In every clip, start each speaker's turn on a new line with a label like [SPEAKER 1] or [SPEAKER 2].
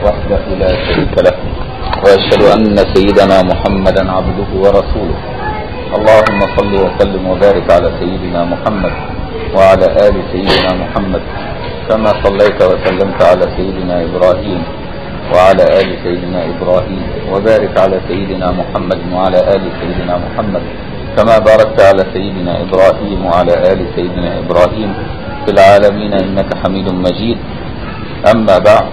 [SPEAKER 1] وحده لا شريك له، وأشهد أن سيدنا محمدا عبده ورسوله. اللهم صل وسلم وبارك على سيدنا محمد وعلى آل سيدنا محمد كما صليت وسلمت على سيدنا إبراهيم وعلى آل سيدنا إبراهيم، وبارك على سيدنا محمد وعلى آل سيدنا محمد كما باركت على سيدنا إبراهيم وعلى آل سيدنا إبراهيم في العالمين إنك حميد مجيد. أما بعد،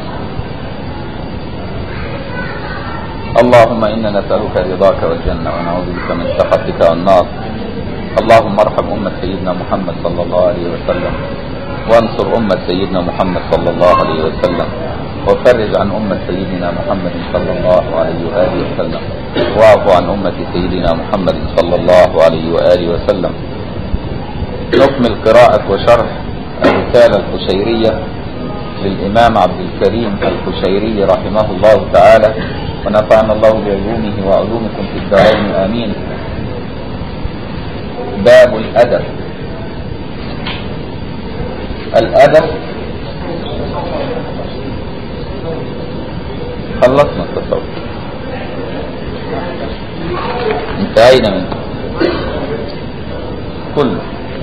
[SPEAKER 1] اللهم إنا نسألك رضاك والجنة ونعوذ بك من سخطك والنار. اللهم ارحم أمة سيدنا محمد صلى الله عليه وسلم، وانصر أمة سيدنا محمد صلى الله عليه وسلم، وفرج عن أمة سيدنا محمد صلى الله عليه وآله وسلم، واعف عن أمة سيدنا محمد صلى الله عليه وآله وسلم. نكمل قراءة وشرح الرسالة القشيرية للإمام عبد الكريم القشيري رحمه الله تعالى، ونفعنا الله بعلومه وعلومكم في الدارين آمين. باب الأدب. الأدب خلصنا التصوف، انتهينا منه كله،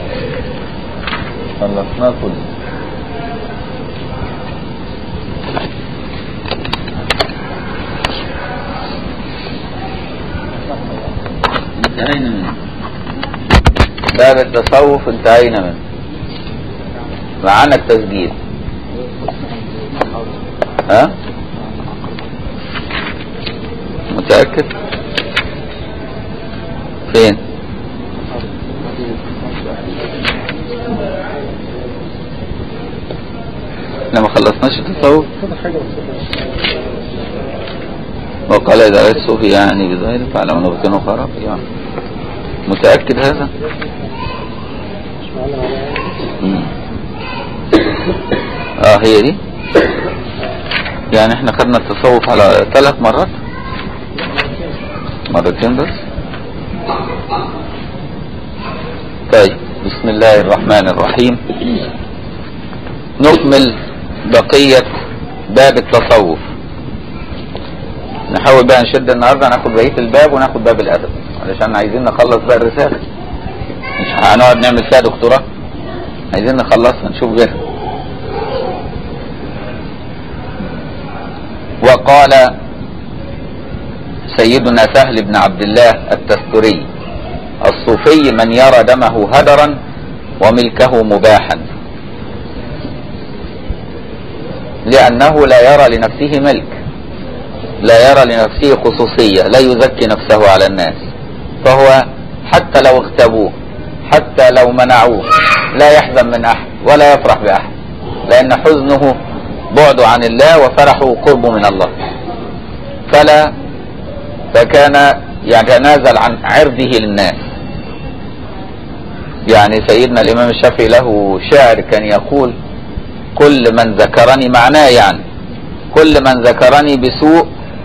[SPEAKER 1] خلصناه كله. انتهينا منه باب التصوف، انتهينا منه. معانا التسجيل، ها؟ متأكد؟ فين؟ احنا ما خلصناش التصوف. وقال إذا رأيت الصوفي يعني بظاهره فعلى من نبتنه خراب. يعني متأكد هذا؟ هي دي. يعني احنا خدنا التصوف على 3 مرات، مرتين بس. طيب، بسم الله الرحمن الرحيم. نكمل بقية باب التصوف. نحاول بقى نشد النهارده، ناخد بقية الباب وناخد باب الأدب، علشان عايزين نخلص بقى الرسالة. مش هنقعد نعمل فيها دكتوراه، عايزين نخلصها نشوف غيرها. وقال سيدنا سهل بن عبد الله التستري: الصوفي من يرى دمه هدرا وملكه مباحا، لأنه لا يرى لنفسه ملك، لا يرى لنفسه خصوصية، لا يزكي نفسه على الناس، فهو حتى لو اغتابوه، حتى لو منعوه، لا يحزن من أحد ولا يفرح بأحد، لأن حزنه بعد عن الله وفرحه قرب من الله. فكان يتنازل عن عرضه للناس. يعني سيدنا الإمام الشافعي له شعر كان يقول: كل من ذكرني، معناه يعني كل من ذكرني بسوء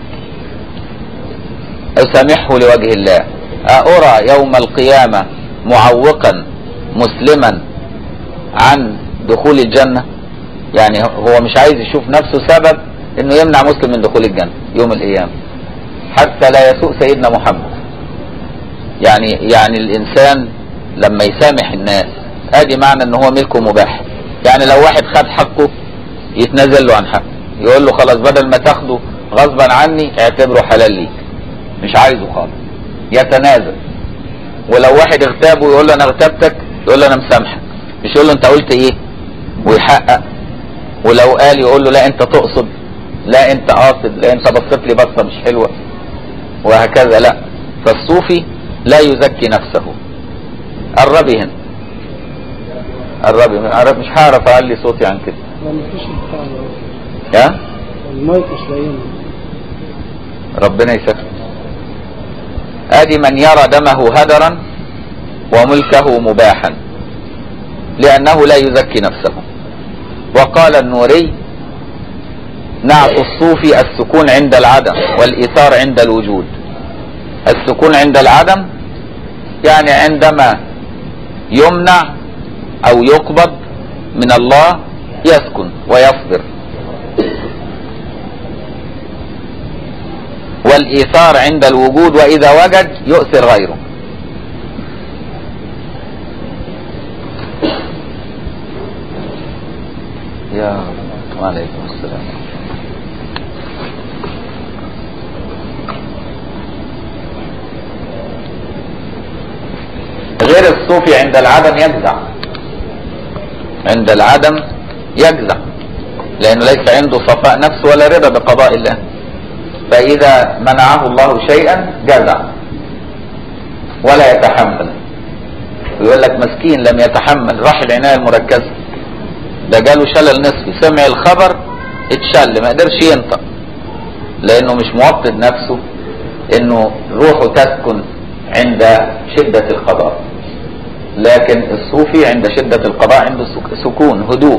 [SPEAKER 1] أسامحه لوجه الله، أرى يوم القيامة معوقا مسلما عن دخول الجنة. يعني هو مش عايز يشوف نفسه سبب انه يمنع مسلم من دخول الجنة يوم القيامة، حتى لا يسوء سيدنا محمد. يعني الانسان لما يسامح الناس، ادي معنى ان هو ملكه مباح. يعني لو واحد خد حقه يتنازل له عن حقه، يقول له خلاص بدل ما تاخده غصبا عني اعتبره حلال ليك، مش عايزه خالص، يتنازل. ولو واحد اغتابه يقول له انا اغتبتك، يقول له انا مسامحك، مش يقول له انت قلت ايه ويحقق. ولو قال يقول له لا انت تقصد، لا انت قاصد، لا انت بصيت لي بصه مش حلوه، وهكذا. لا، فالصوفي لا يزكي نفسه. قربي هنا، قربي، مش هعرف اعلي صوتي عن كده. ها؟ المايك مش لاقيين. ربنا يسكت. ادي من يرى دمه هدرا وملكه مباحا، لأنه لا يزكي نفسه. وقال النوري: نعت الصوفي السكون عند العدم والإيثار عند الوجود. السكون عند العدم يعني عندما يمنع أو يقبض من الله يسكن ويصبر. والإيثار عند الوجود، وإذا وجد يؤثر غيره. يا وعليكم السلام. غير الصوفي عند العدم يجزع، عند العدم يجزع، لأنه ليس عنده صفاء نفس ولا رضا بقضاء الله، فإذا منعه الله شيئا جزع ولا يتحمل، ويقول لك مسكين لم يتحمل، راح العناية المركزة، ده جاله شلل نصفي، سمع الخبر اتشل ما قدرش ينطق، لأنه مش موطن نفسه إنه روحه تسكن عند شدة القضاء. لكن الصوفي عند شدة القضاء عنده سكون هدوء.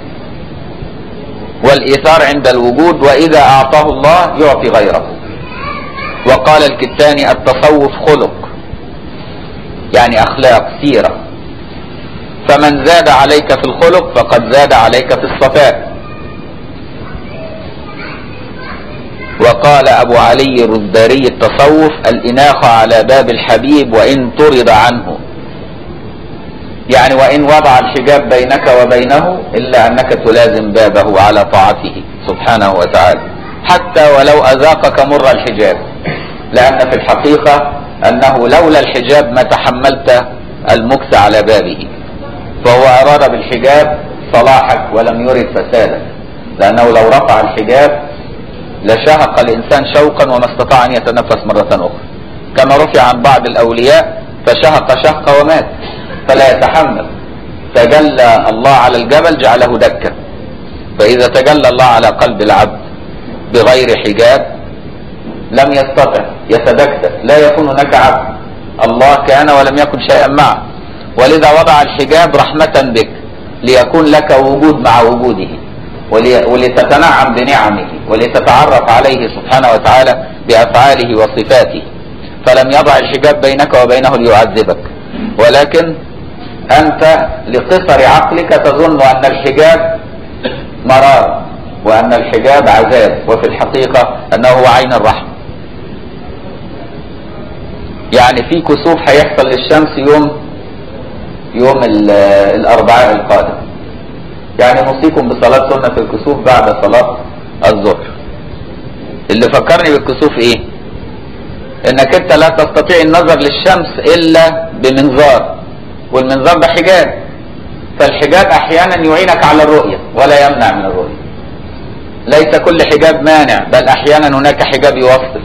[SPEAKER 1] والإيثار عند الوجود، وإذا أعطاه الله يعطي غيره. وقال الكتاني التصوف خلق، يعني أخلاق سيرة، فمن زاد عليك في الخلق فقد زاد عليك في الصفاء. وقال أبو علي الرذاري التصوف الإناخة على باب الحبيب وإن طرد عنه، يعني وإن وضع الحجاب بينك وبينه إلا أنك تلازم بابه على طاعته سبحانه وتعالى، حتى ولو أذاقك مر الحجاب، لأن في الحقيقة أنه لولا الحجاب ما تحملت المكث على بابه، فهو أراد بالحجاب صلاحك ولم يرد فسادك، لأنه لو رفع الحجاب لشهق الإنسان شوقا وما استطاع أن يتنفس مرة أخرى، كما رفع عن بعض الأولياء فشهق شهق ومات فلا يتحمل، تجلى الله على الجبل جعله دكا. فإذا تجلى الله على قلب العبد بغير حجاب لم يستطع، يتدكتك، لا يكون هناك عبد، الله كان ولم يكن شيئا معه، ولذا وضع الحجاب رحمة بك ليكون لك وجود مع وجوده، ولتتنعم بنعمه، ولتتعرف عليه سبحانه وتعالى بأفعاله وصفاته، فلم يضع الحجاب بينك وبينه ليعذبك، ولكن أنت لقصر عقلك تظن أن الحجاب مرار وأن الحجاب عذاب، وفي الحقيقة أنه هو عين الرحمة. يعني في كسوف هيحصل للشمس يوم الأربعاء القادم، يعني نوصيكم بصلاة سنة الكسوف بعد صلاة الظهر. اللي فكرني بالكسوف ايه؟ انك انت لا تستطيع النظر للشمس الا بمنظار، والمنظار ده حجاب، فالحجاب احيانا يعينك على الرؤية ولا يمنع من الرؤية. ليس كل حجاب مانع، بل احيانا هناك حجاب يوصل،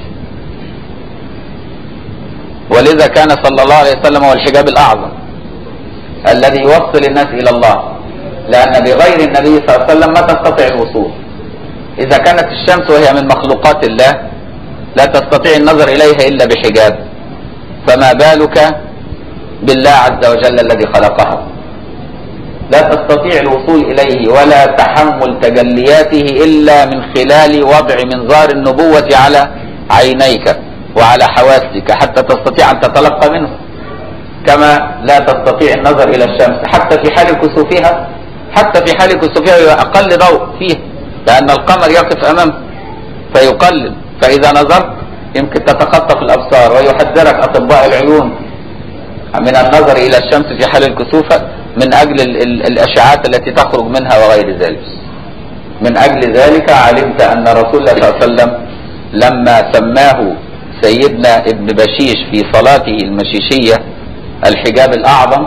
[SPEAKER 1] ولذا كان صلى الله عليه وسلم هو الحجاب الاعظم الذي يوصل الناس الى الله، لان بغير النبي صلى الله عليه وسلم ما تستطيع الوصول. اذا كانت الشمس وهي من مخلوقات الله لا تستطيع النظر اليها الا بحجاب، فما بالك بالله عز وجل الذي خلقها، لا تستطيع الوصول اليه ولا تحمل تجلياته الا من خلال وضع منظار النبوة على عينيك وعلى حواسك حتى تستطيع ان تتلقى منه، كما لا تستطيع النظر الى الشمس حتى في حال كسوفها، حتى في حال كسوفها اقل ضوء فيه، لان القمر يقف امامه فيقلل، فاذا نظرت يمكن تتخطف الابصار، ويحذرك اطباء العيون من النظر الى الشمس في حال الكسوف من اجل الاشعاعات التي تخرج منها وغير ذلك. من اجل ذلك علمت ان رسول الله صلى الله عليه وسلم لما سماه سيدنا ابن بشيش في صلاته المشيشية الحجاب الاعظم،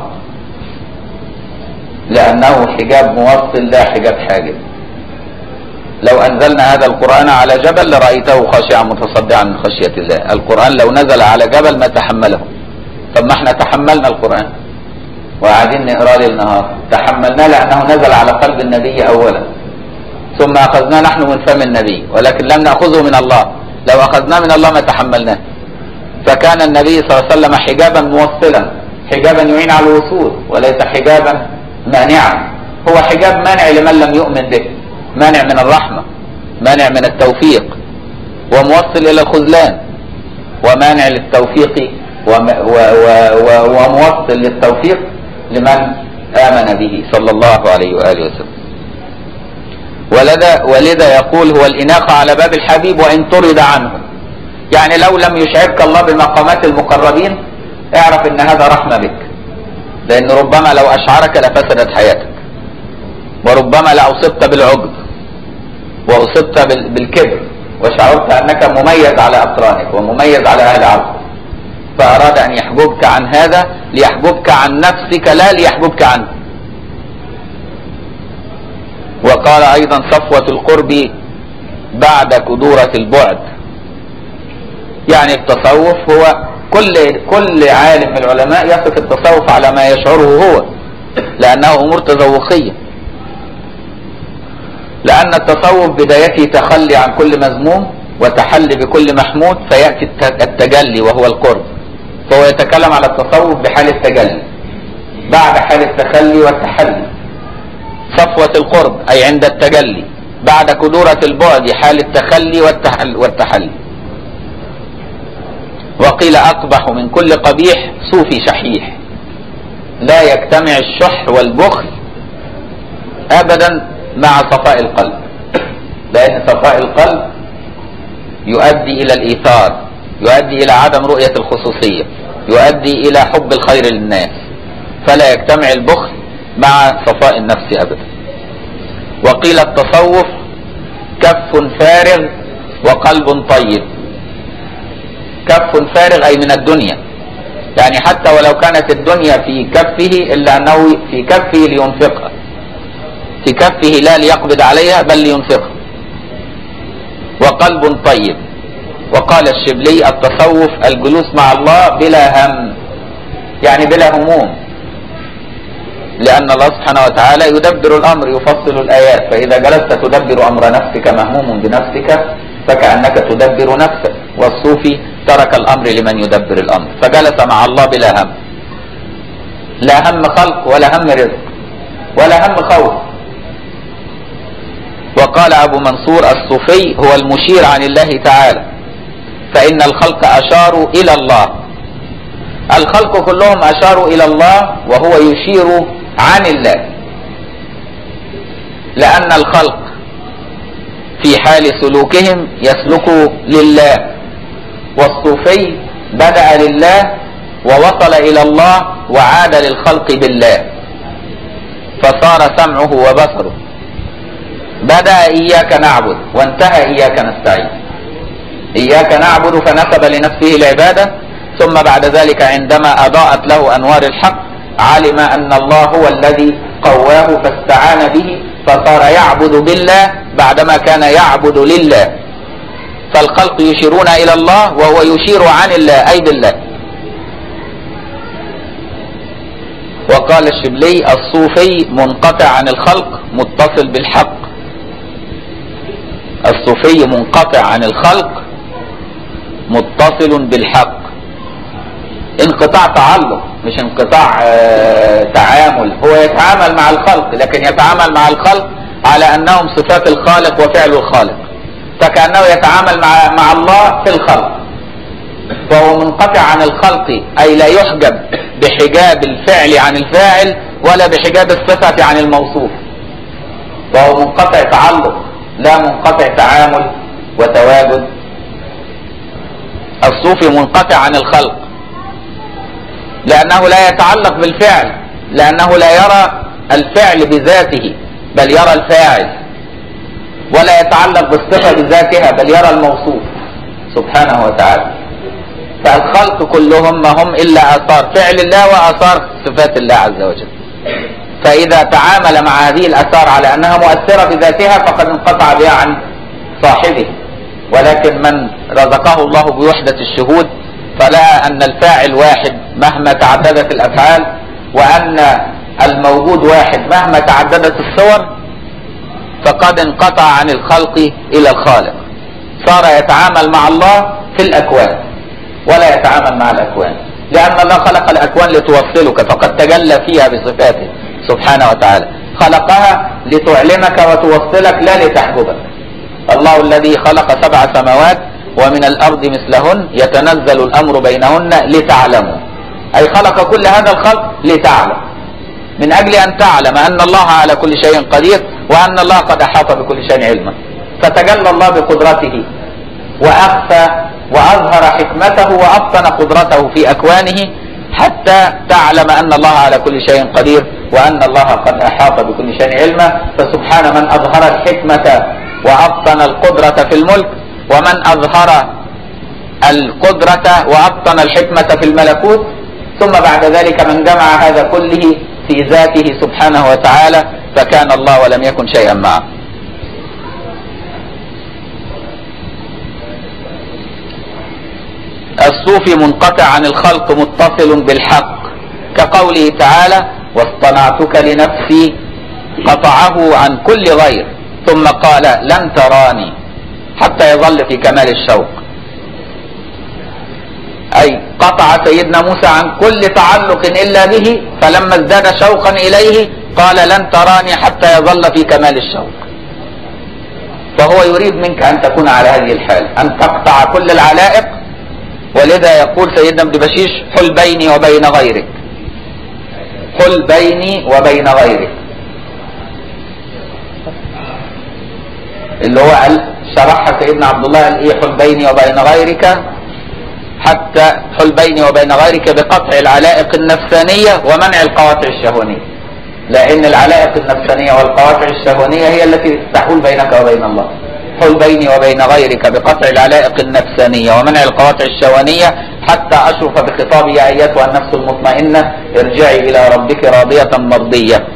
[SPEAKER 1] لانه حجاب موصل لا حجاب حاجب. لو انزلنا هذا القرآن على جبل لرأيته خاشعا متصدعا من خشية الله. القرآن لو نزل على جبل ما تحمله، طب ما احنا تحملنا القرآن وقاعدين نقراه ليل نهار، تحملناه لانه نزل على قلب النبي اولا، ثم اخذناه نحن من فم النبي، ولكن لم ناخذه من الله. لو اخذناه من الله ما تحملناه. فكان النبي صلى الله عليه وسلم حجابا موصلا، حجابا يعين على الوصول، وليس حجابا مانعا. هو حجاب مانع لمن لم يؤمن به، مانع من الرحمة، مانع من التوفيق، وموصل الى الخذلان، ومانع للتوفيق وموصل للتوفيق لمن آمن به صلى الله عليه وآله وسلم. ولذا يقول هو الإناقة على باب الحبيب وإن طرد عنه، يعني لو لم يشعرك الله بمقامات المقربين اعرف ان هذا رحمة بك، لان ربما لو اشعرك لفسدت حياتك، وربما لاصبت بالعجب واصبت بالكبر وشعرت انك مميز على اقرانك ومميز على اهل عرضك، فاراد ان يحجبك عن هذا ليحجبك عن نفسك لا ليحجبك عنه. وقال ايضا صفوة القرب بعد كدورة البعد، يعني التصوف هو كل عالم من العلماء يصف التصوف على ما يشعره هو، لانه امور تذوقية، لان التصوف بدايته تخلي عن كل مذموم وتحلي بكل محمود، فيأتي التجلي وهو القرب، فهو يتكلم على التصوف بحال التجلي بعد حال التخلي والتحلي. صفوة القرب اي عند التجلي، بعد كدورة البعد حال التخلي والتحلي. وقيل اقبح من كل قبيح صوفي شحيح، لا يجتمع الشح والبخل ابدا مع صفاء القلب، لان صفاء القلب يؤدي الى الايثار، يؤدي الى عدم رؤية الخصوصية، يؤدي الى حب الخير للناس، فلا يجتمع البخل مع صفاء النفس ابدا. وقيل التصوف كف فارغ وقلب طيب. كف فارغ اي من الدنيا، يعني حتى ولو كانت الدنيا في كفه الا انه في كفه لينفقها، في كفه لا ليقبض عليها بل لينفقها. وقلب طيب. وقال الشبلي التصوف الجلوس مع الله بلا هم، يعني بلا هموم، لأن الله سبحانه وتعالى يدبر الأمر يفصل الآيات، فإذا جلست تدبر أمر نفسك مهموم بنفسك فكأنك تدبر نفسك. والصوفي ترك الأمر لمن يدبر الأمر، فجلس مع الله بلا هم، لا هم خلق ولا هم رزق ولا هم خوف. وقال أبو منصور الصوفي هو المشير عن الله تعالى، فإن الخلق أشاروا إلى الله، الخلق كلهم أشاروا إلى الله وهو يشير عن الله، لأن الخلق في حال سلوكهم يسلكوا لله، والصوفي بدأ لله ووصل إلى الله وعاد للخلق بالله، فصار سمعه وبصره، بدأ إياك نعبد وانتهى إياك نستعين. إياك نعبد فنسب لنفسه العبادة، ثم بعد ذلك عندما أضاءت له أنوار الحق علم أن الله هو الذي قواه فاستعان به، فصار يعبد بالله بعدما كان يعبد لله. فالخلق يشيرون إلى الله وهو يشير عن الله أي بالله. وقال الشبلي الصوفي منقطع عن الخلق متصل بالحق. الصوفي منقطع عن الخلق متصل بالحق، انقطاع تعلق مش انقطاع تعامل، هو يتعامل مع الخلق لكن يتعامل مع الخلق على أنهم صفات الخالق وفعل الخالق، فكأنه يتعامل مع الله في الخلق، فهو منقطع عن الخلق أي لا يحجب بحجاب الفعل عن الفاعل ولا بحجاب الصفة عن الموصوف، فهو منقطع تعلق لا منقطع تعامل وتواجد. الصوفي منقطع عن الخلق لأنه لا يتعلق بالفعل، لأنه لا يرى الفعل بذاته بل يرى الفاعل، ولا يتعلق بالصفة بذاتها بل يرى الموصوف سبحانه وتعالى. فالخلق كلهم ما هم إلا آثار فعل الله وآثار صفات الله عز وجل، فإذا تعامل مع هذه الآثار على أنها مؤثرة بذاتها فقد انقطع بها عن صاحبه. ولكن من رزقه الله بوحدة الشهود فلقى أن الفاعل واحد مهما تعددت الأفعال، وأن الموجود واحد مهما تعددت الصور، فقد انقطع عن الخلق إلى الخالق، صار يتعامل مع الله في الأكوان ولا يتعامل مع الأكوان، لأن الله خلق الأكوان لتوصلك، فقد تجلى فيها بصفاته سبحانه وتعالى، خلقها لتعلمك وتوصلك لا لتحجبك. الله الذي خلق 7 سماوات ومن الأرض مثلهن يتنزل الأمر بينهن لتعلموا، أي خلق كل هذا الخلق لتعلم، من أجل أن تعلم أن الله على كل شيء قدير وأن الله قد أحاط بكل شيء علما، فتجلى الله بقدرته وأخفى وأظهر حكمته وأبطن قدرته في أكوانه حتى تعلم أن الله على كل شيء قدير وأن الله قد أحاط بكل شيء علما. فسبحان من أظهر الحكمة وأبطن القدرة في الملك، ومن أظهر القدرة وأبطن الحكمة في الملكوت، ثم بعد ذلك من جمع هذا كله في ذاته سبحانه وتعالى، فكان الله ولم يكن شيئا معه. الصوفي منقطع عن الخلق متصل بالحق، كقوله تعالى: واصطنعتك لنفسي، قطعه عن كل غير ثم قال: لن تراني، حتى يظل في كمال الشوق. أي قطع سيدنا موسى عن كل تعلق إلا به، فلما ازداد شوقا إليه قال: لن تراني، حتى يظل في كمال الشوق. فهو يريد منك أن تكون على هذه الحال، أن تقطع كل العلائق. ولذا يقول سيدنا ابن بشيش: حل بيني وبين غيرك، حل بيني وبين غيرك، اللي هو شرحها سيدنا عبد الله، قال ايه؟ حل بيني وبين غيرك، حتى حل بيني وبين غيرك بقطع العلائق النفسانية ومنع القواطع الشهوانية، لأن العلائق النفسانية والقواطع الشهوانية هي التي تحول بينك وبين الله. حل بيني وبين غيرك بقطع العلائق النفسانية ومنع القواطع الشهوانية، حتى أشرف بخطابي: يا أيتها النفس المطمئنة ارجعي إلى ربك راضية مرضية.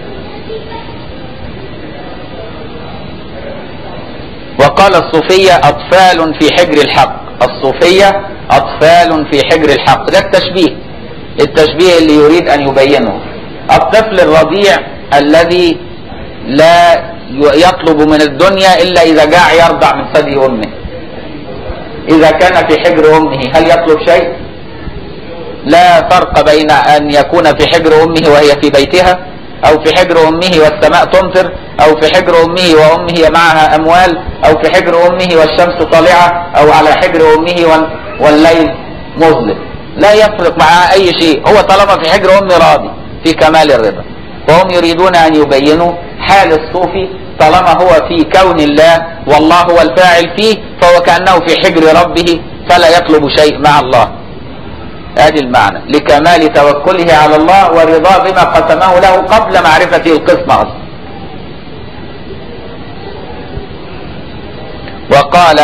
[SPEAKER 1] وقال: الصوفية أطفال في حجر الحق. الصوفية أطفال في حجر الحق، ده التشبيه اللي يريد أن يبينه. الطفل الرضيع الذي لا يطلب من الدنيا إلا إذا جاع يرضع من ثدي أمه. إذا كان في حجر أمه هل يطلب شيء؟ لا فرق بين أن يكون في حجر أمه وهي في بيتها، أو في حجر أمه والسماء تمطر، أو في حجر أمه وأمه معها أموال، أو في حجر أمه والشمس طالعة، أو على حجر أمه والليل مظلم. لا يفرق معها أي شيء، هو طالما في حجر أمه راضي في كمال الرضا. وهم يريدون أن يبينوا حال الصوفي طالما هو في كون الله والله هو الفاعل فيه، فهو كأنه في حجر ربه فلا يطلب شيء مع الله. هذا المعنى، لكمال توكله على الله ورضا بما قسمه له قبل معرفته القسم أصلا. وقال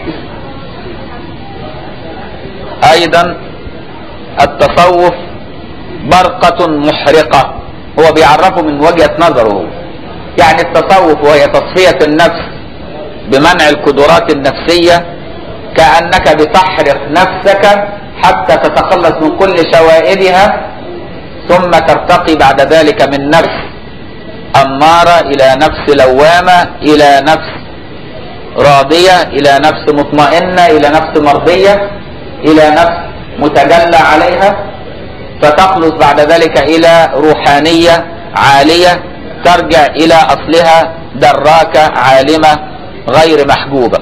[SPEAKER 1] أيضا: التصوف برقة محرقة. هو بيعرفه من وجهة نظره، يعني التصوف وهي تصفية النفس بمنع القدرات النفسية، كأنك بتحرق نفسك حتى تتخلص من كل شوائبها، ثم ترتقي بعد ذلك من نفس أمارة إلى نفس لوامة، إلى نفس راضية، إلى نفس مطمئنة، إلى نفس مرضية، إلى نفس متجلى عليها، فتخلص بعد ذلك إلى روحانية عالية ترجع إلى أصلها دراكة عالمة غير محجوبة.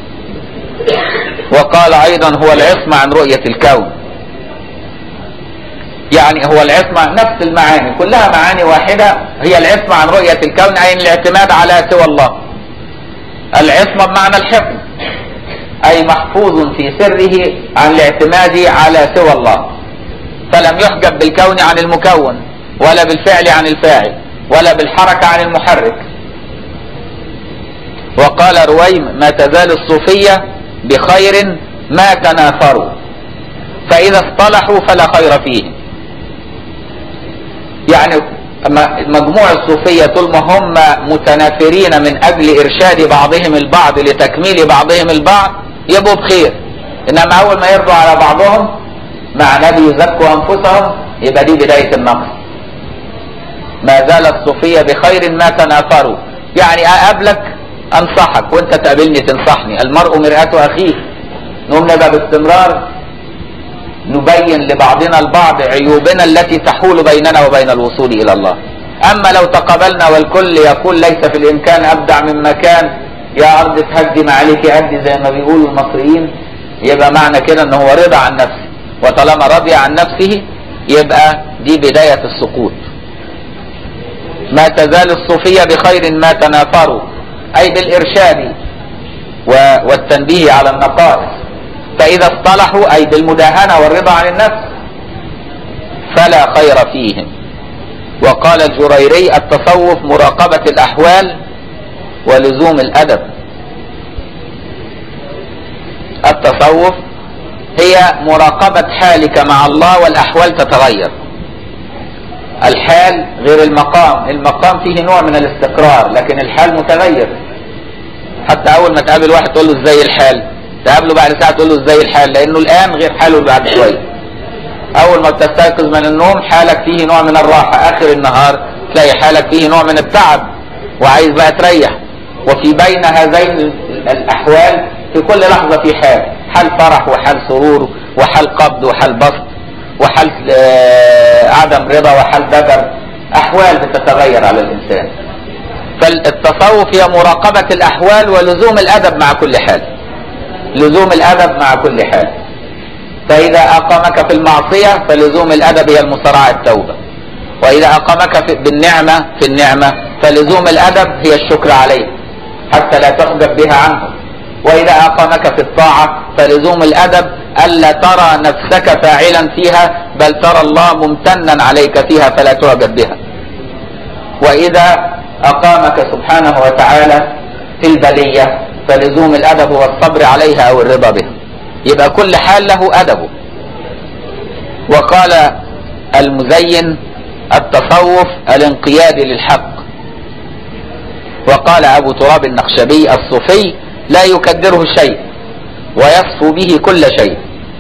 [SPEAKER 1] وقال أيضا: هو العصمة عن رؤية الكون. يعني هو العصمة نفس المعاني، كلها معاني واحدة، هي العصمة عن رؤية الكون، أي الاعتماد على سوى الله. العصمة بمعنى الحفظ، أي محفوظ في سره عن الاعتماد على سوى الله، فلم يحجب بالكون عن المكون، ولا بالفعل عن الفاعل، ولا بالحركة عن المحرك. وقال رويم: ما تزال الصوفية بخير ما تنافروا، فإذا اصطلحوا فلا خير فيهم. يعني مجموع الصوفية طول ما هم متنافرين من أجل إرشاد بعضهم البعض لتكميل بعضهم البعض يبقوا بخير، إنما أول ما يرضوا على بعضهم مع نبي يزكوا أنفسهم يبقى دي بداية النقص. ما زال الصوفية بخير ما تنافروا، يعني أقابلك أنصحك وأنت تقابلني تنصحني، المرء مرآة أخيه. نقوم نبقى باستمرار نبين لبعضنا البعض عيوبنا التي تحول بيننا وبين الوصول إلى الله. أما لو تقابلنا والكل يقول ليس في الإمكان أبدع من مكان، يا أرض تهدي ما عليك أهدي زي ما بيقولوا المصريين، يبقى معنى كده أنه هو رضا عن نفسه، وطالما رضي عن نفسه يبقى دي بداية السقوط. ما تزال الصوفية بخير ما تنافروا، أي بالإرشاد والتنبيه على النقائص، فإذا اصطلحوا أي بالمداهنة والرضا عن النفس فلا خير فيهم. وقال الجريري: التصوف مراقبة الأحوال ولزوم الأدب. التصوف هي مراقبة حالك مع الله، والأحوال تتغير. الحال غير المقام، المقام فيه نوع من الاستقرار، لكن الحال متغير. حتى أول ما تقابل واحد تقول له ازاي الحال، تقابله بعد ساعة تقول له ازاي الحال، لأنه الآن غير حاله بعد شوية. أول ما بتستيقظ من النوم حالك فيه نوع من الراحة، آخر النهار تلاقي حالك فيه نوع من التعب وعايز بقى تريح. وفي بين هذين الأحوال في كل لحظة في حال فرح وحال سرور وحال قبض وحال بسط وحال عدم رضا وحال بدر، أحوال بتتغير على الإنسان. فالتصوف هي مراقبة الأحوال ولزوم الأدب مع كل حال، لزوم الأدب مع كل حال. فإذا أقامك في المعصية فلزوم الأدب هي المسارعة التوبة، وإذا أقامك بالنعمة في النعمة فلزوم الأدب هي الشكر عليه حتى لا تحجب بها عنه. وإذا أقامك في الطاعة فلزوم الأدب ألا ترى نفسك فاعلا فيها، بل ترى الله ممتنا عليك فيها فلا تعجب بها. وإذا أقامك سبحانه وتعالى في البلية فلزوم الأدب هو الصبر عليها أو الرضا بها. يبقى كل حال له أدبه. وقال المزين: التصوف الانقياد للحق. وقال أبو تراب النخشبي: الصوفي لا يكدره شيء ويصفو به كل شيء.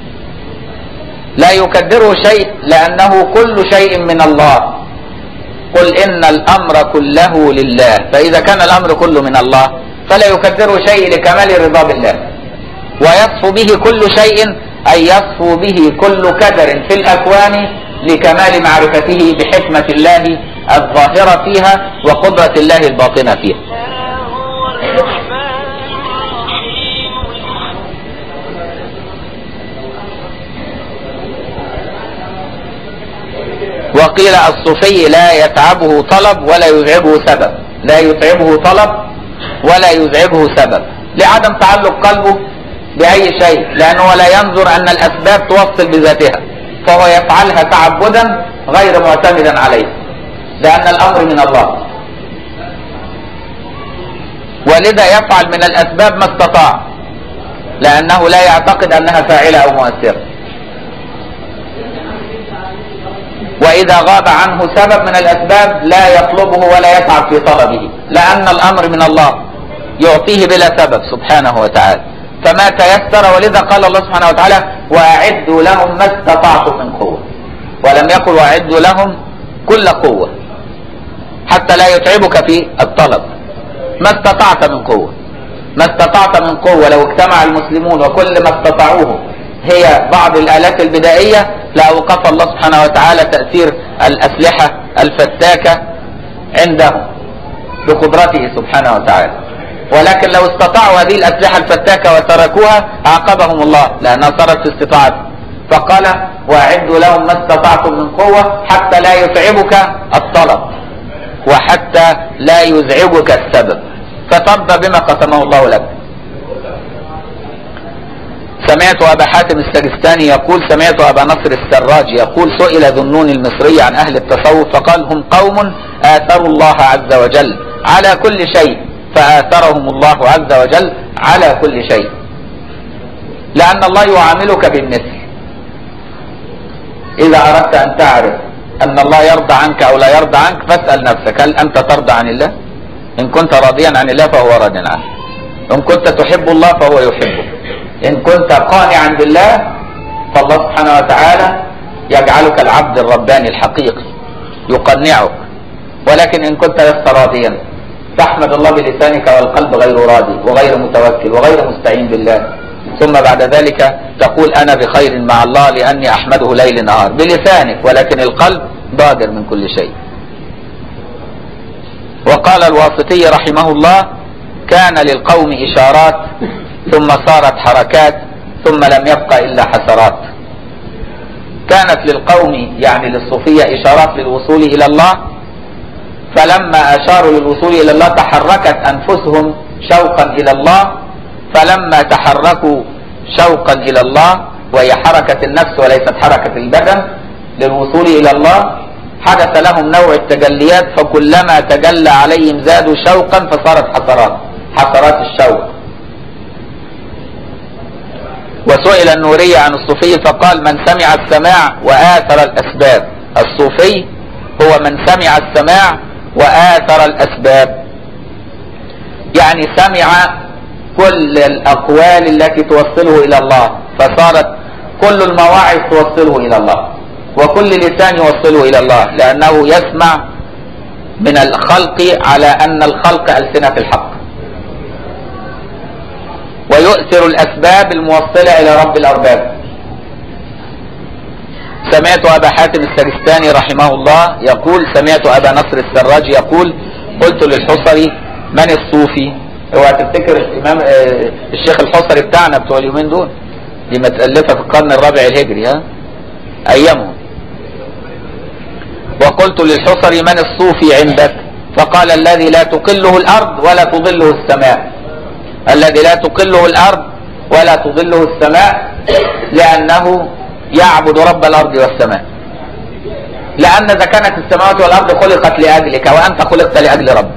[SPEAKER 1] لا يكدره شيء لأنه كل شيء من الله. قل إن الأمر كله لله، فإذا كان الأمر كله من الله فلا يكدره شيء لكمال الرضا بالله. ويصفو به كل شيء أي يصفو به كل كدر في الأكوان لكمال معرفته بحكمة الله الظاهرة فيها وقدرة الله الباطنة فيها. وقيل الصوفي لا يتعبه طلب ولا يزعجه سبب، لا يتعبه طلب ولا يزعجه سبب لعدم تعلق قلبه بأي شيء، لأنه لا ينظر أن الأسباب توصل بذاتها، فهو يفعلها تعبدا غير معتمدا عليه، لأن الأمر من الله. ولذا يفعل من الأسباب ما استطاع، لأنه لا يعتقد أنها فاعلة أو مؤثرة. وإذا غاب عنه سبب من الأسباب لا يطلبه ولا يتعب في طلبه، لأن الأمر من الله يعطيه بلا سبب سبحانه وتعالى. فما تيسر، ولذا قال الله سبحانه وتعالى: وأعدوا لهم ما استطعتم من قوة، ولم يقل وأعدوا لهم كل قوة حتى لا يتعبك في الطلب. ما استطعت من قوة، ما استطعت من قوة. لو اجتمع المسلمون وكل ما استطاعوه هي بعض الآلات البدائية لأوقف الله سبحانه وتعالى تأثير الأسلحة الفتاكة عندهم بقدرته سبحانه وتعالى. ولكن لو استطاعوا هذه الأسلحة الفتاكة وتركوها أعاقبهم الله لأنها صارت في استطاعته. فقال: وأعدوا لهم ما استطعتم من قوة حتى لا يتعبك الطلب وحتى لا يزعجك السبب، فترضى بما قسمه الله لك. سمعت أبا حاتم السجستاني يقول: سمعت أبا نصر السراج يقول: سئل ذو النون المصري عن أهل التصوف فقال: هم قوم آثروا الله عز وجل على كل شيء، فآثرهم الله عز وجل على كل شيء، لأن الله يعاملك بالمثل. إذا أردت أن تعرف أن الله يرضى عنك أو لا يرضى عنك فاسأل نفسك: هل أنت ترضى عن الله؟ إن كنت راضيا عن الله فهو راض عنك، إن كنت تحب الله فهو يحبك، إن كنت قانعا بالله فالله سبحانه وتعالى يجعلك العبد الرباني الحقيقي يقنعك. ولكن إن كنت لست راضيا تحمد الله بلسانك والقلب غير راضي وغير متوكل وغير مستعين بالله، ثم بعد ذلك تقول: أنا بخير مع الله لأني أحمده ليل نهار بلسانك، ولكن القلب ضاجر من كل شيء. وقال الواسطي رحمه الله: كان للقوم إشارات ثم صارت حركات ثم لم يبق إلا حسرات. كانت للقوم يعني للصوفية إشارات للوصول إلى الله، فلما أشاروا للوصول إلى الله تحركت أنفسهم شوقا إلى الله فلما تحركوا شوقا إلى الله، وهي حركة النفس وليست حركة البدن للوصول إلى الله، حدث لهم نوع التجليات، فكلما تجلى عليهم زادوا شوقا فصارت حسرات الشوق. وسئل النوري عن الصوفي فقال: من سمع السماع وآثر الأسباب. الصوفي هو من سمع السماع وآثر الأسباب، يعني سمع كل الأقوال التي توصله إلى الله، فصارت كل المواعظ توصله إلى الله، وكل لسان يوصله إلى الله، لأنه يسمع من الخلق على أن الخلق ألسنة الحق، ويؤثر الأسباب الموصلة إلى رب الأرباب. سمعت أبا حاتم السجستاني رحمه الله يقول: سمعت أبا نصر السراج يقول: قلت للحصري: من الصوفي؟ اوعى تفتكر الإمام الشيخ الحصري بتاعنا بتوع اليومين دول، دي متألفة في القرن الرابع الهجري، أيامهم. وقلت للحصري: من الصوفي عندك؟ فقال: الذي لا تقله الأرض ولا تضله السماء. الذي لا تقله الأرض ولا تضله السماء، لأنه يعبد رب الأرض والسماء، لأن إذا كانت السماوات والأرض خلقت لأجلك وأنت خلقت لأجل ربك.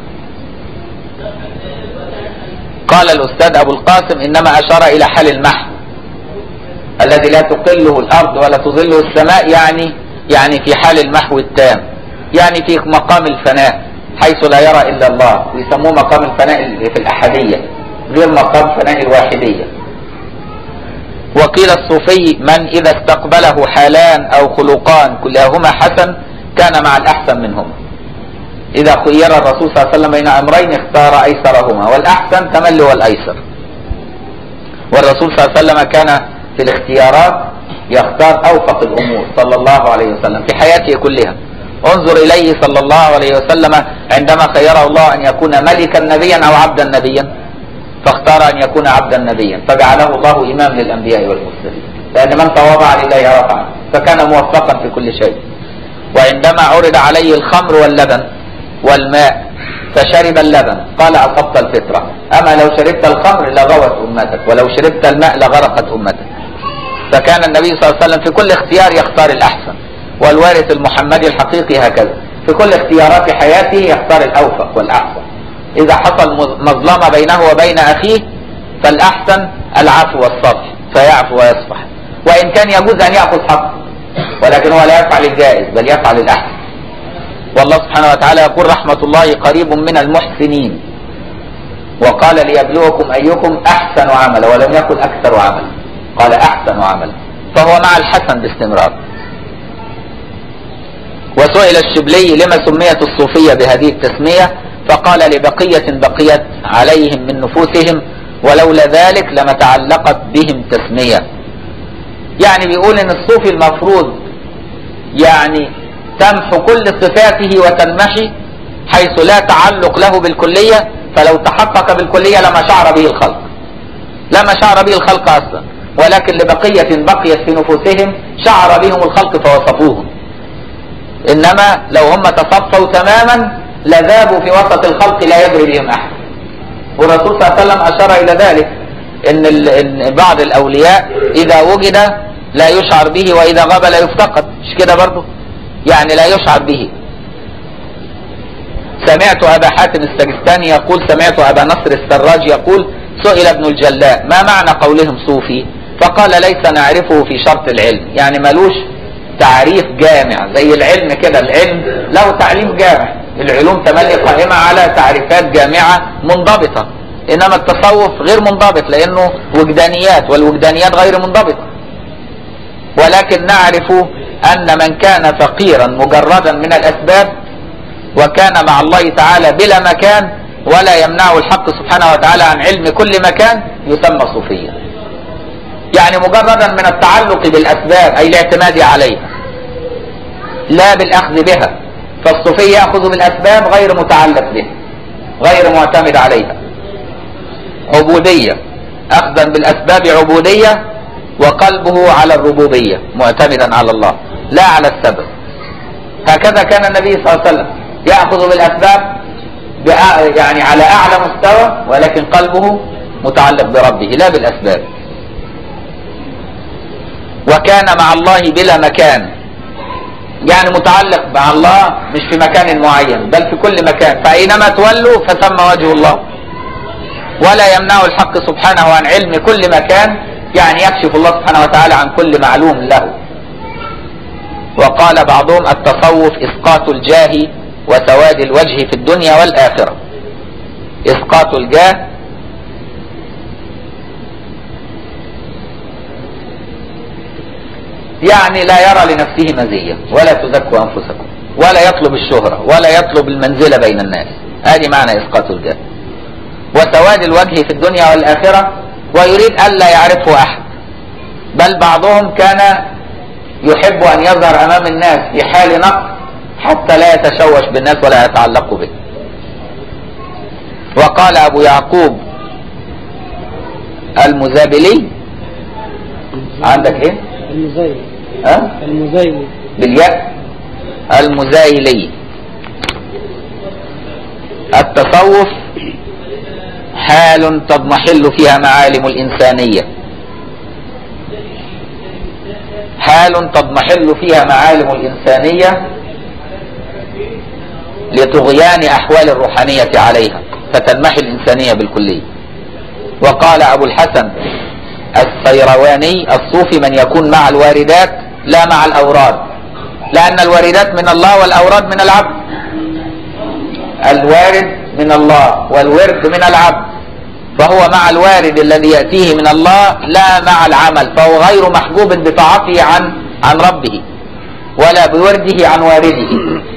[SPEAKER 1] قال الأستاذ أبو القاسم: إنما أشار إلى حال المحو، الذي لا تقله الأرض ولا تظله السماء، يعني في حال المحو التام، يعني في مقام الفناء حيث لا يرى إلا الله، ويسموه مقام الفناء في الأحدية غير مقام فناء الواحدية. وقيل الصوفي: من إذا استقبله حالان أو خلقان كلاهما حسن كان مع الأحسن منهما. إذا خير الرسول صلى الله عليه وسلم بين أمرين اختار أيسرهما، والأحسن تملي والأيسر. والرسول صلى الله عليه وسلم كان في الاختيارات يختار أوفق الأمور صلى الله عليه وسلم في حياته كلها. انظر إليه صلى الله عليه وسلم عندما خيره الله أن يكون ملكا نبيا أو عبدا نبيا، فاختار أن يكون عبدا نبيا، فجعله الله إمام للأنبياء والمرسلين، لأن من تواضع لله رفعه، فكان موفقا في كل شيء. وعندما عرض عليه الخمر واللبن والماء فشرب اللبن قال: أصبت الفطرة، أما لو شربت الخمر لغوت أمتك، ولو شربت الماء لغرقت أمتك. فكان النبي صلى الله عليه وسلم في كل اختيار يختار الأحسن، والوارث المحمدي الحقيقي هكذا، في كل اختيارات حياته يختار الأوفق والأحسن. إذا حصل مظلمة بينه وبين أخيه فالأحسن العفو والصفح، فيعفو ويصفح، وإن كان يجوز أن يأخذ حقه، ولكن هو لا يفعل الجائز بل يفعل الأحسن. والله سبحانه وتعالى يقول: رحمة الله قريب من المحسنين، وقال: ليبلوكم أيكم أحسن عملا، ولم يقل أكثر عملا، قال أحسن عملا، فهو مع الحسن باستمرار. وسئل الشبلي: لما سميت الصوفية بهذه التسمية؟ فقال: لبقية بقيت عليهم من نفوسهم، ولولا ذلك لما تعلقت بهم تسمية. يعني بيقول ان الصوفي المفروض يعني تمحو كل صفاته وتنمحي حيث لا تعلق له بالكلية، فلو تحقق بالكلية لما شعر به الخلق، لما شعر به الخلق أصلا، ولكن لبقية بقيت في نفوسهم شعر بهم الخلق فوصفوهم. إنما لو هم تصفوا تماما لذابوا في وسط الخلق لا يدري بهم أحد. والرسول صلى الله عليه وسلم أشار إلى ذلك، إن بعض الأولياء إذا وجد لا يشعر به، وإذا غاب لا يفتقد، مش كده برضه؟ يعني لا يشعر به. سمعت أبا حاتم السجستاني يقول: سمعت أبا نصر السراج يقول: سئل ابن الجلاء: ما معنى قولهم صوفي؟ فقال: ليس نعرفه في شرط العلم، يعني ملوش تعريف جامع زي العلم كده، العلم له تعريف جامع، العلوم تملي قائمة على تعريفات جامعة منضبطة، إنما التصوف غير منضبط لأنه وجدانيات، والوجدانيات غير منضبطة. ولكن نعرف أن من كان فقيرا مجردا من الأسباب وكان مع الله تعالى بلا مكان ولا يمنعه الحق سبحانه وتعالى عن علم كل مكان يسمى صوفيا، يعني مجردا من التعلق بالأسباب أي الاعتماد عليها لا بالأخذ بها. فالصوفي يأخذ بالأسباب غير متعلق بها، غير معتمد عليها، عبودية، أخذا بالأسباب عبودية، وقلبه على الربوبية معتمدا على الله لا على السبب. هكذا كان النبي صلى الله عليه وسلم يأخذ بالأسباب يعني على أعلى مستوى، ولكن قلبه متعلق بربه لا بالأسباب. وكان مع الله بلا مكان، يعني متعلق مع الله مش في مكان معين بل في كل مكان، فأينما تولوا فثم وجه الله. ولا يمنع الحق سبحانه عن علم كل مكان، يعني يكشف الله سبحانه وتعالى عن كل معلوم له. وقال بعضهم التصوف إسقاط الجاه وسواد الوجه في الدنيا والآخرة. إسقاط الجاه يعني لا يرى لنفسه مزية، ولا تزكوا أنفسكم، ولا يطلب الشهرة، ولا يطلب المنزلة بين الناس. هذه معنى إسقاط الجاه. وسواد الوجه في الدنيا والآخرة، ويريد ألا يعرفه أحد، بل بعضهم كان يحب أن يظهر أمام الناس في حال نقص حتى لا يتشوش بالناس ولا يتعلق به. وقال أبو يعقوب المزابلي، عندك إيه؟
[SPEAKER 2] المزايلي.
[SPEAKER 1] المزايلي بالياء، المزايلي: التصوف حال تضمحل فيها معالم الإنسانية، حال تضمحل فيها معالم الإنسانية لطغيان أحوال الروحانية عليها، فتنمحي الإنسانية بالكلية. وقال أبو الحسن السيرواني: الصوفي من يكون مع الواردات لا مع الأوراد، لأن الواردات من الله والأوراد من العبد. الوارد من الله والورد من العبد، فهو مع الوارد الذي يأتيه من الله لا مع العمل، فهو غير محجوب بطاعته عن ربه ولا بورده عن وارده.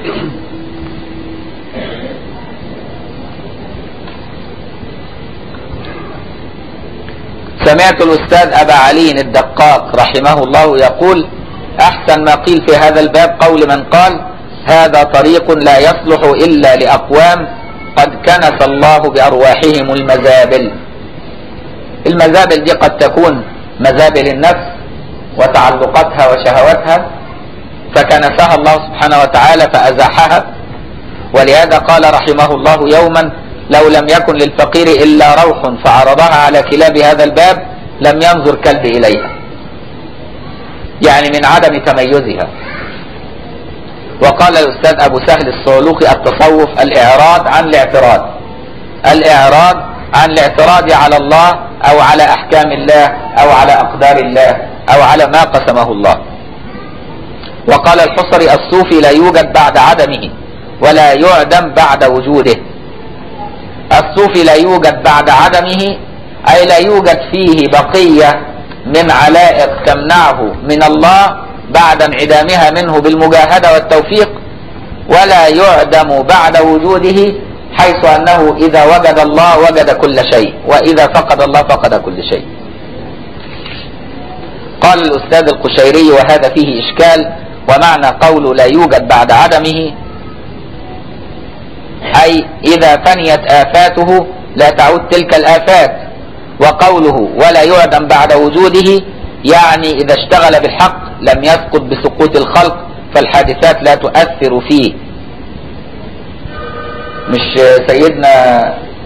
[SPEAKER 1] سمعت الأستاذ أبا علي الدقاق رحمه الله يقول: أحسن ما قيل في هذا الباب قول من قال: هذا طريق لا يصلح إلا لأقوام قد كنس الله بأرواحهم المزابل. المزابل دي قد تكون مزابل النفس وتعلقاتها وشهواتها، فكنسها الله سبحانه وتعالى فأزاحها. ولهذا قال رحمه الله يوما: لو لم يكن للفقير إلا روح فعرضها على كلاب هذا الباب لم ينظر كلب إليها، يعني من عدم تميزها. وقال الأستاذ أبو سهل الصعلوقي: التصوف الإعراض عن الاعتراض، الإعراض عن الاعتراض على الله أو على أحكام الله أو على أقدار الله أو على ما قسمه الله. وقال الحصري: الصوفي لا يوجد بعد عدمه ولا يعدم بعد وجوده. الصوفي لا يوجد بعد عدمه، أي لا يوجد فيه بقية من علائق تمنعه من الله بعد انعدامها منه بالمجاهدة والتوفيق، ولا يعدم بعد وجوده، حيث أنه إذا وجد الله وجد كل شيء، وإذا فقد الله فقد كل شيء. قال الأستاذ القشيري: وهذا فيه إشكال، ومعنى قوله لا يوجد بعد عدمه أي إذا فنيت آفاته لا تعود تلك الآفات، وقوله ولا يعدم بعد وجوده يعني إذا اشتغل بالحق لم يسقط بسقوط الخلق، فالحادثات لا تؤثر فيه. مش سيدنا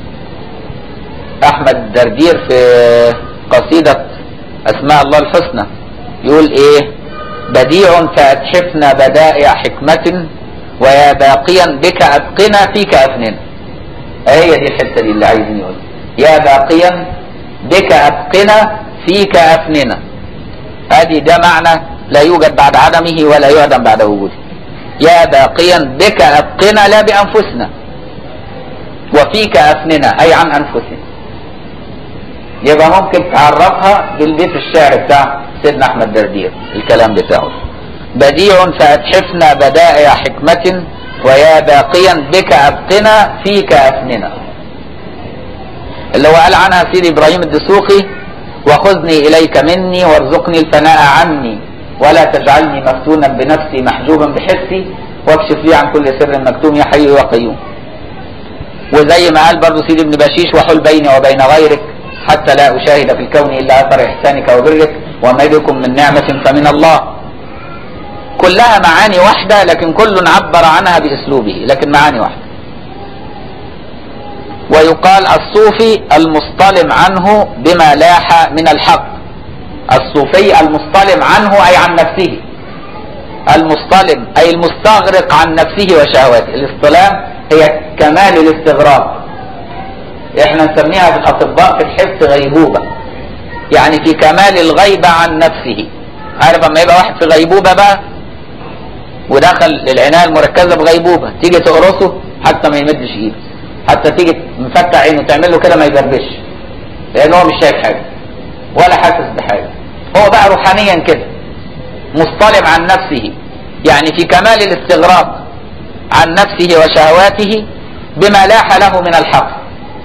[SPEAKER 1] أحمد الدردير في قصيدة أسماء الله الحسنى يقول إيه: بديع فأتحفنا بدائع حكمة ويا باقيا بك أبقنا فيك أفننا. هي دي الحتة دي اللي عايزين يقول: يا باقيا بك أبقنا فيك أفننا. هذه ده معنى لا يوجد بعد عدمه ولا يعدم بعد وجوده. يا باقيا بك أبقنا لا بأنفسنا، وفيك أفننا أي عن أنفسنا. يبقى ممكن تعرفها بالبيت الشعر بتاع سيدنا أحمد دردير، الكلام بتاعه: بديع فأتحفنا بدائع حكمة ويا باقيا بك أبقنا فيك أفننا، اللي هو قال عنها سيدي إبراهيم الدسوقي: وخذني إليك مني وارزقني الفناء عني ولا تجعلني مفتونا بنفسي محجوبا بحسي واكشف لي عن كل سر مكتوم يا حي يا قيوم. وزي ما قال برضه سيدي ابن بشيش: وحل بيني وبين غيرك حتى لا أشاهد في الكون إلا أثر إحسانك وبرك وما بكم من نعمة فمن الله. كلها معاني واحدة، لكن كل عبر عنها بأسلوبه، لكن معاني واحدة. ويقال الصوفي المصطلم عنه بما لاح من الحق. الصوفي المصطلم عنه أي عن نفسه، المصطلم أي المستغرق عن نفسه وشهواته. الاصطلام هي كمال الاستغراق، احنا نسميها في الأطباء في الحس غيبوبة، يعني في كمال الغيبة عن نفسه. عارف اما يبقى واحد في غيبوبة بقى ودخل العناية المركزة بغيبوبة، تيجي تقرصه حتى ما يمدش ايده، حتى تيجي مفتح عينه تعمل له كده ما يجربش، لان هو مش شايف حاجة ولا حاسس بحاجة. هو بقى روحانيا كده مصطلم عن نفسه، يعني في كمال الاستغراق عن نفسه وشهواته بما لاح له من الحق.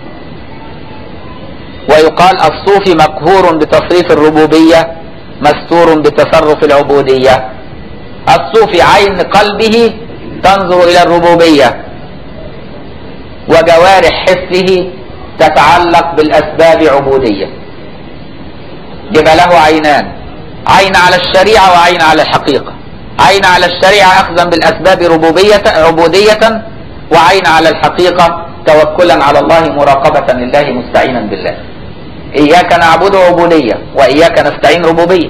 [SPEAKER 1] ويقال الصوفي مقهور بتصريف الربوبية مستور بتصرف العبودية. الصوفي عين قلبه تنظر إلى الربوبية، وجوارح حسه تتعلق بالأسباب عبودية. يبقى له عينان، عين على الشريعة وعين على الحقيقة. عين على الشريعة أخذا بالأسباب عبودية، وعين على الحقيقة توكلا على الله مراقبة لله مستعينا بالله. إياك نعبد عبودية وإياك نستعين ربوبية.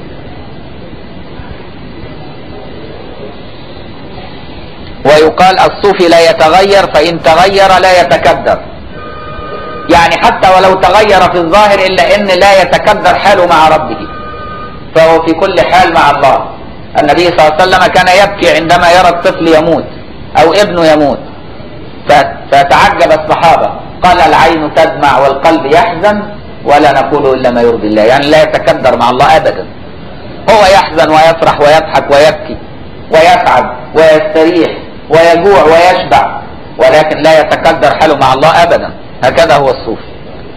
[SPEAKER 1] ويقال الصوفي لا يتغير، فإن تغير لا يتكدر، يعني حتى ولو تغير في الظاهر إلا أن لا يتكدر حاله مع ربه، فهو في كل حال مع الله. النبي صلى الله عليه وسلم كان يبكي عندما يرى الطفل يموت أو ابنه يموت، فتعجب الصحابة، قال العين تدمع والقلب يحزن ولا نقول إلا ما يرضي الله، يعني لا يتكدر مع الله أبدا. هو يحزن ويفرح ويضحك ويبكي ويسعد ويستريح ويجوع ويشبع، ولكن لا يتكدر حاله مع الله أبدا. هكذا هو الصوفي.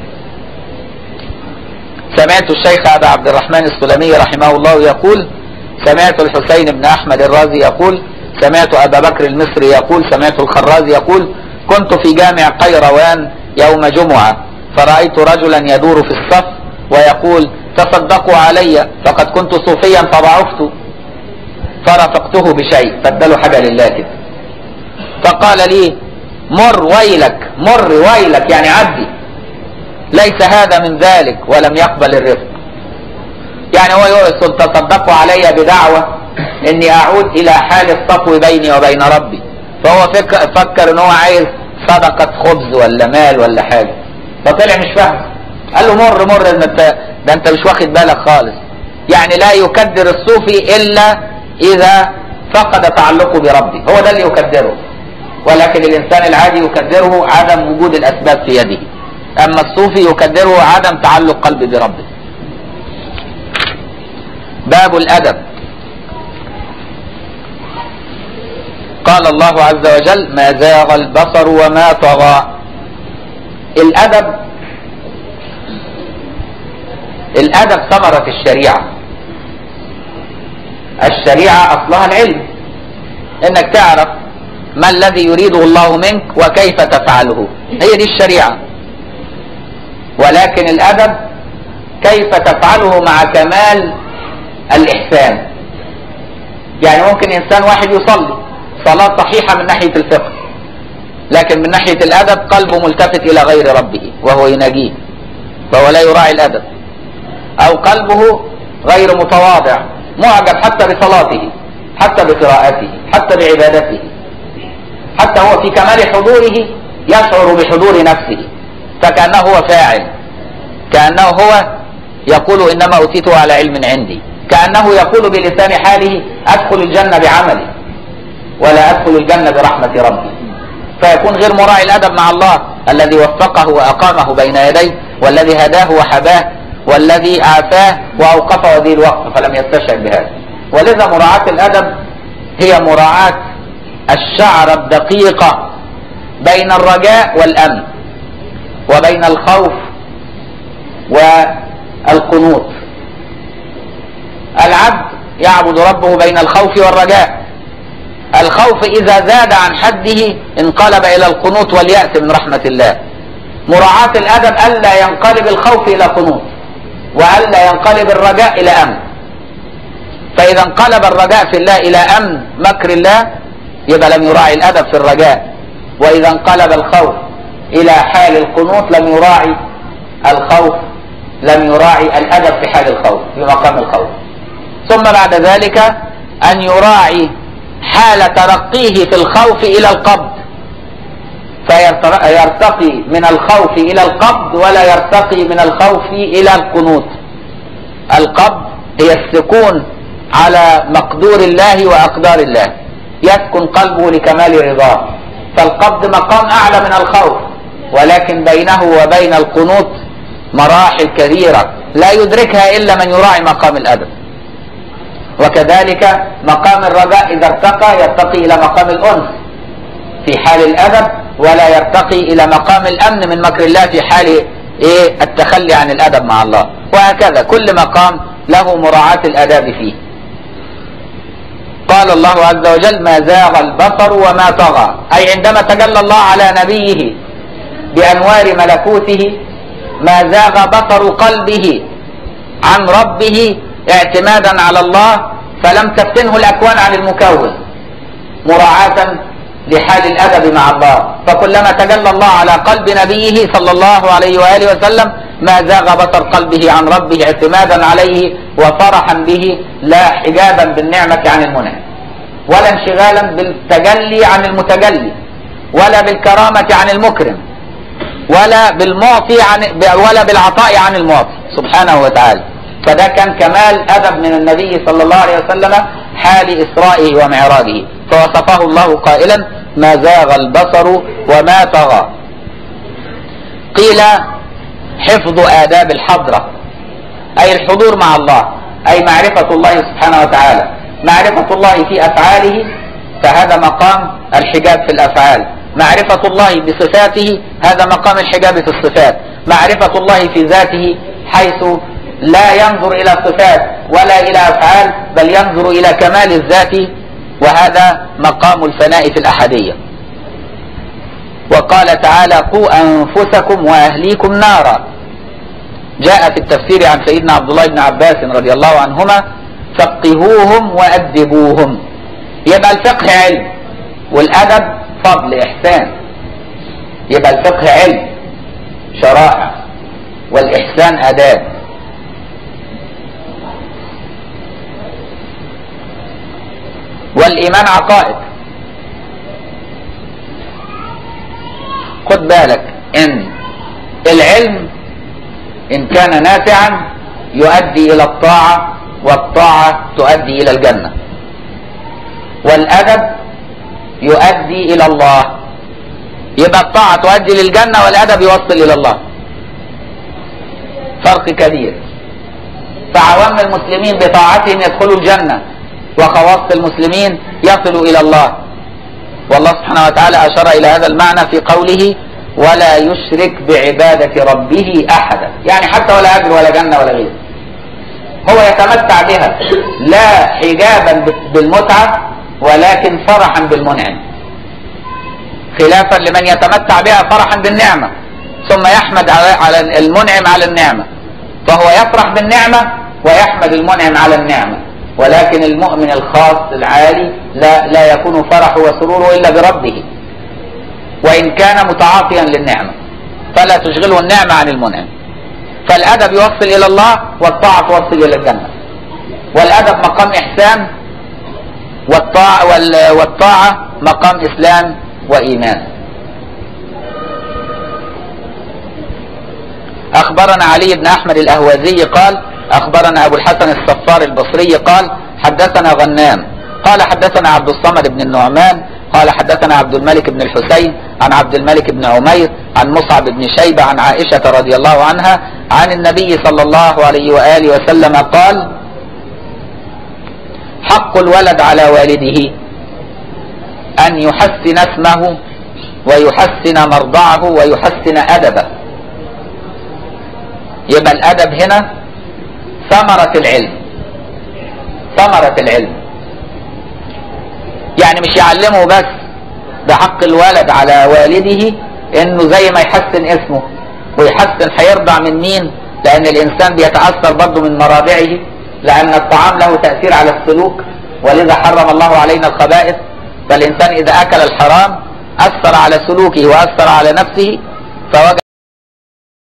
[SPEAKER 1] سمعت الشيخ أبا عبد الرحمن السلمي رحمه الله يقول: سمعت الحسين بن أحمد الرازي يقول: سمعت أبا بكر المصري يقول: سمعت الخراز يقول: كنت في جامع قيروان يوم جمعة، فرأيت رجلا يدور في الصف ويقول: تصدقوا علي فقد كنت صوفيا فضعفت، فرافقته بشيء، فاداله حاجة لله كده، فقال لي: مر ويلك، مر ويلك، يعني عدي، ليس هذا من ذلك، ولم يقبل الرفق. يعني هو يقول: تصدقوا علي بدعوة اني اعود الى حال الصفو بيني وبين ربي، فهو فكر ان هو عايز صدقة خبز ولا مال ولا حاجة، فطلع مش فاهم. قال له: مر مر، ده انت مش واخد بالك خالص. يعني لا يكدر الصوفي الا اذا فقد تعلقه بربه، هو ده اللي يكدره. ولكن الانسان العادي يكدره عدم وجود الاسباب في يده، اما الصوفي يكدره عدم تعلق قلبه بربه. باب الادب. قال الله عز وجل: ما زاغ البصر وما طغى. الادب ثمرة الشريعة. الشريعة اصلها العلم، انك تعرف ما الذي يريده الله منك وكيف تفعله، هي دي الشريعة. ولكن الادب كيف تفعله مع كمال الاحسان. يعني ممكن انسان واحد يصلي صلاة صحيحة من ناحية الفقه، لكن من ناحية الادب قلبه ملتفت الى غير ربه وهو يناجيه، فهو لا يراعي الادب. او قلبه غير متواضع، معجب حتى بصلاته، حتى بقراءته، حتى بعبادته، حتى هو في كمال حضوره يشعر بحضور نفسه، فكأنه هو فاعل، كأنه هو يقول إنما أوتيته على علم عندي، كأنه يقول بلسان حاله أدخل الجنة بعملي ولا أدخل الجنة برحمة ربي، فيكون غير مراعي الأدب مع الله الذي وفقه وأقامه بين يديه، والذي هداه وحباه، والذي أعفاه وأوقفه ذي الوقت فلم يستشعر بهذا. ولذا مراعاة الأدب هي مراعاة الشعر الدقيقة بين الرجاء والأمن، وبين الخوف والقنوط. العبد يعبد ربه بين الخوف والرجاء. الخوف إذا زاد عن حده انقلب إلى القنوط واليأس من رحمة الله. مراعاة الأدب ألا ينقلب الخوف إلى قنوط، وألا ينقلب الرجاء إلى أمن. فإذا انقلب الرجاء في الله إلى أمن مكر الله يبقى لم يراعي الأدب في الرجاء، وإذا انقلب الخوف الى حال القنوط لم يراعي الخوف، لم يراعي الادب في حال الخوف في مقام الخوف. ثم بعد ذلك ان يراعي حال ترقيه في الخوف الى القبض، فيرتقي من الخوف الى القبض ولا يرتقي من الخوف الى القنوط. القبض هي السكون على مقدور الله واقدار الله، يسكن قلبه لكمال رضاه، فالقبض مقام اعلى من الخوف، ولكن بينه وبين القنوط مراحل كثيرة لا يدركها الا من يراعي مقام الادب. وكذلك مقام الرجاء اذا ارتقى يرتقي الى مقام الانس في حال الادب، ولا يرتقي الى مقام الامن من مكر الله في حال التخلي عن الادب مع الله. وهكذا كل مقام له مراعاة الاداب فيه. قال الله عز وجل: ما زاغ البصر وما طغى، اي عندما تجلى الله على نبيه بانوار ملكوته ما زاغ بصر قلبه عن ربه اعتمادا على الله، فلم تفتنه الاكوان عن المكون مراعاة لحال الادب مع الله. فكلما تجلى الله على قلب نبيه صلى الله عليه واله وسلم ما زاغ بصر قلبه عن ربه اعتمادا عليه وفرحا به، لا حجابا بالنعمة عن المنعم، ولا انشغالا بالتجلي عن المتجلي، ولا بالكرامة عن المكرم، ولا بالمعطي ولا بالعطاء عن المعطي سبحانه وتعالى. فده كان كمال ادب من النبي صلى الله عليه وسلم حال اسرائه ومعراجه، فوصفه الله قائلا: ما زاغ البصر وما طغى. قيل: حفظ آداب الحضرة، أي الحضور مع الله، أي معرفة الله سبحانه وتعالى، معرفة الله في أفعاله، فهذا مقام الحجاب في الأفعال، معرفة الله بصفاته، هذا مقام الحجاب في الصفات، معرفة الله في ذاته حيث لا ينظر إلى صفات ولا إلى أفعال بل ينظر إلى كمال الذات، وهذا مقام الفناء في الأحدية. وقال تعالى: قوا أنفسكم وأهليكم نارا. جاء في التفسير عن سيدنا عبد الله بن عباس رضي الله عنهما: فقهوهم وأدبوهم. يبقى الفقه علم، والأدب فضل إحسان. يبقى الفقه علم شرائع، والإحسان آداب. والإيمان عقائد. خد بالك ان العلم ان كان نافعا يؤدي الى الطاعة، والطاعة تؤدي الى الجنة، والادب يؤدي الى الله. يبقى الطاعة تؤدي للجنة والادب يوصل الى الله، فرق كبير. فعوام المسلمين بطاعتهم يدخلوا الجنة، وخواص المسلمين يصلوا الى الله. والله سبحانه وتعالى أشار إلى هذا المعنى في قوله: ولا يشرك بعبادة ربه أحدا، يعني حتى ولا أجر ولا جنة ولا غيره، هو يتمتع بها لا حجابا بالمتعة ولكن فرحا بالمنعم، خلافا لمن يتمتع بها فرحا بالنعمة ثم يحمد على المنعم على النعمة، فهو يفرح بالنعمة ويحمد المنعم على النعمة. ولكن المؤمن الخاص العالي لا يكون فرحه وسروره إلا بربه، وإن كان متعاطيا للنعمة، فلا تشغله النعمة عن المنعم. فالأدب يوصل إلى الله، والطاعة توصل إلى الجنة. والأدب مقام إحسان، والطاعة مقام إسلام وإيمان. أخبرنا علي بن أحمد الأهوازي قال: أخبرنا أبو الحسن الصفار البصري قال: حدثنا غنام قال: حدثنا عبد الصمد بن النعمان قال: حدثنا عبد الملك بن الحسين عن عبد الملك بن عمير عن مصعب بن شيبة عن عائشة رضي الله عنها عن النبي صلى الله عليه وآله وسلم قال: حق الولد على والده أن يحسن اسمه ويحسن مرضعه ويحسن أدبه. يبقى الأدب هنا ثمرة العلم، ثمرة العلم، يعني مش يعلمه بس، ده حق الولد على والده انه زي ما يحسن اسمه ويحسن هيرضع من مين، لان الانسان بيتأثر برضه من مرابعه، لان الطعام له تأثير على السلوك، ولذا حرم الله علينا الخبائث. فالانسان اذا اكل الحرام اثر على سلوكه واثر على نفسه فوجد